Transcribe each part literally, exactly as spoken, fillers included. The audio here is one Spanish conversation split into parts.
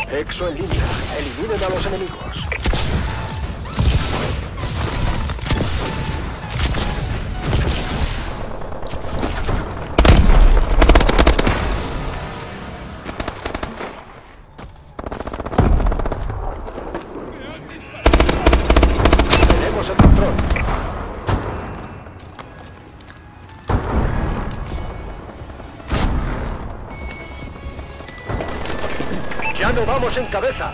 Exo en línea. Eliminen a los enemigos. Tenemos el control. Ya no vamos en cabeza.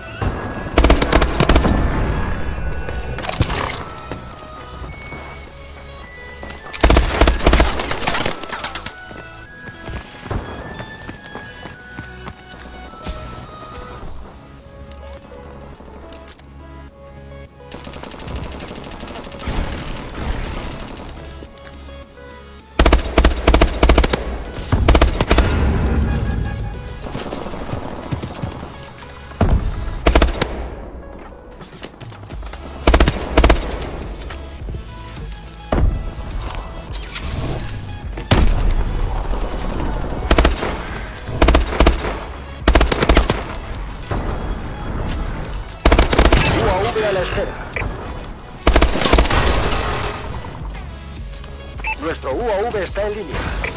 A la espera. Nuestro U A V está en línea.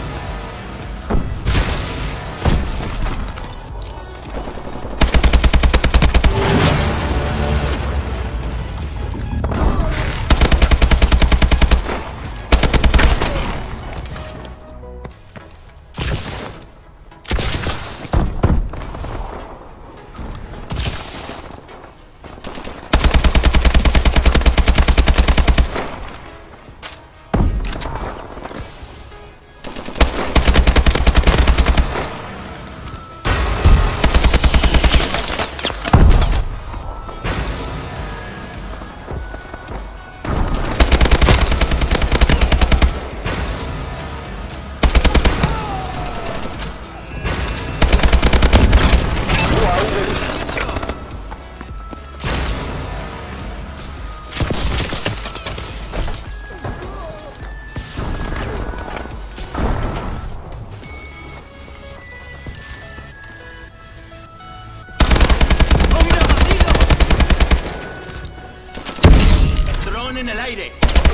En el aire.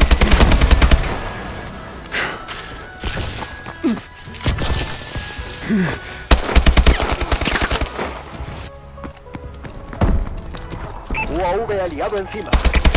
U A V aliado encima.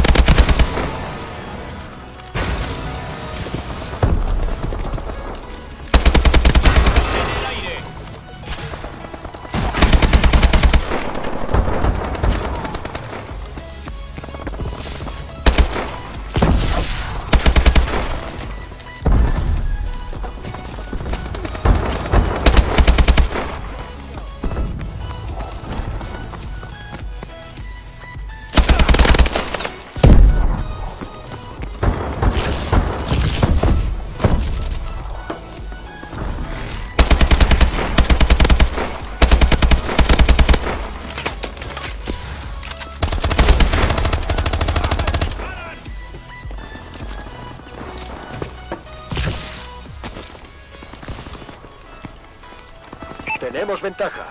Tenemos ventaja.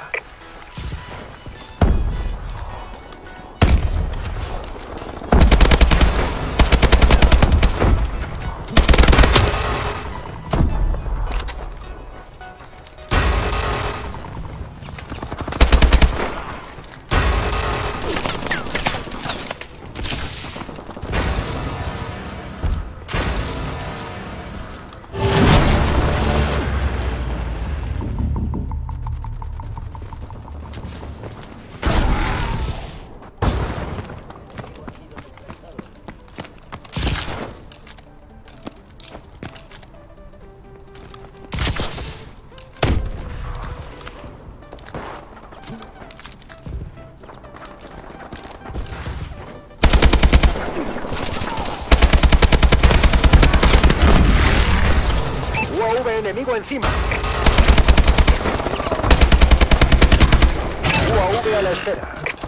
U A V enemigo encima. U A V a la espera.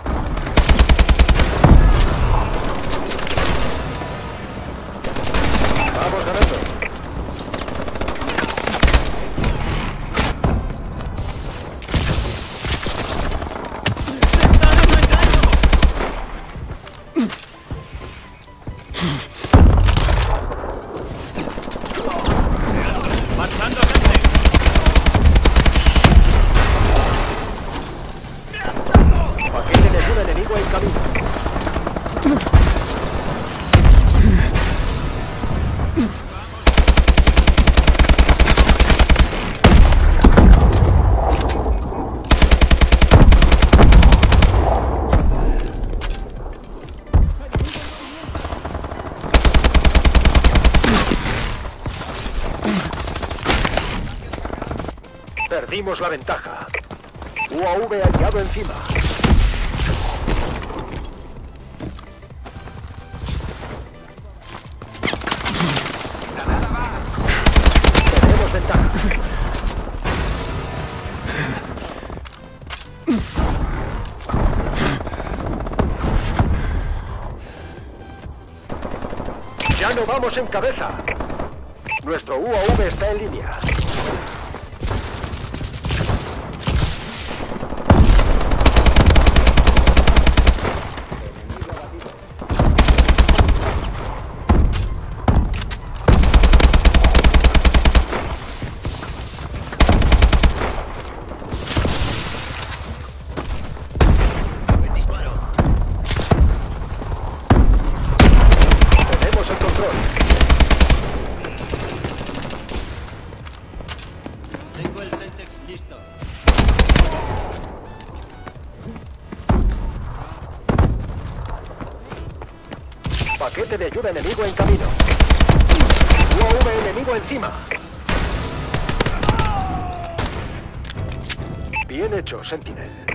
Vamos ganando. Perdimos la ventaja. U A V aliado encima. Tenemos ventaja. Ya no vamos en cabeza. Nuestro U A V está en línea. Tenemos el control. Tengo el Semtex listo. Paquete de ayuda enemigo en camino. U A V enemigo encima. Bien hecho, Sentinel.